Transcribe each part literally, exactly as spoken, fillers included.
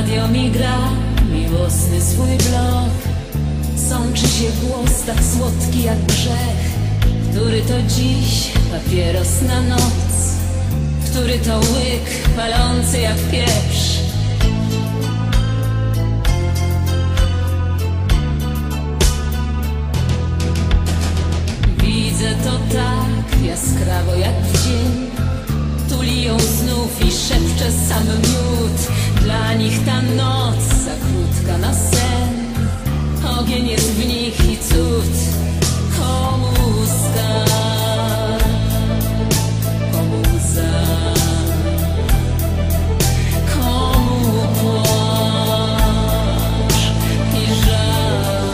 radio mi gra miłosny swój blok. Sączy się głos tak słodki jak grzech. Który to dziś papieros na noc? Który to łyk palący jak pieprz? Widzę to tak jaskrawo jak w dzień. Tuli ją znów i szepcze sam miód. Dla nich ta noc za krótka na sen. Ogień jest w nich i cud. Komu skarb, komu łza, komu płacz i żal.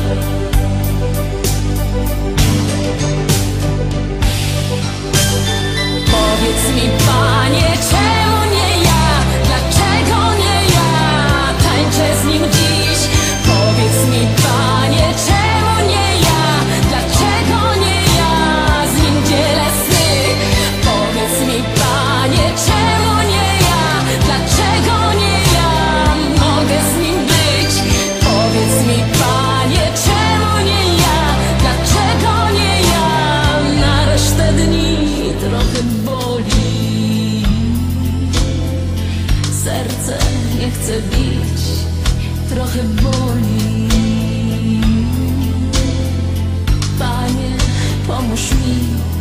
Powiedz mi, Panie, czemu nie ja? Dlaczego nie ja? Tańczę z nim dziś. Powiedz mi, Panie, czemu nie ja? Dlaczego nie ja? Z nim dzielę sny. Powiedz mi, Panie, czemu nie ja? Dlaczego nie ja? Mogę z nim być. Powiedz mi, Panie, czemu nie ja? Dlaczego nie ja? Na resztę dni trochę boli. Serce nie chce bić, trochę boli. Panie, pomóż mi.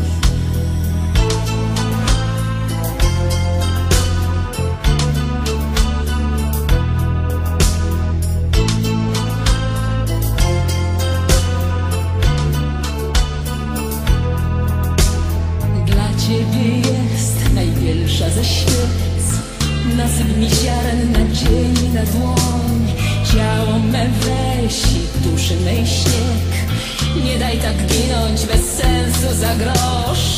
Dla Ciebie jest największa ze świec. Nasyp mi ziaren nadziei na dłoń. Ciało me weź i duszy mej śnieg. Nie daj tak ginąć bez sensu za grosz.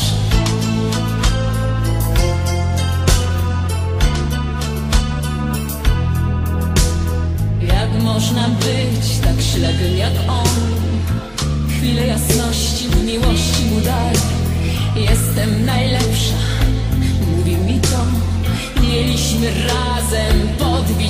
Jak można być tak ślepym jak on? Chwilę jasności w miłości mu daj. Jestem najlepsza, mówi mi to. Mieliśmy razem podbić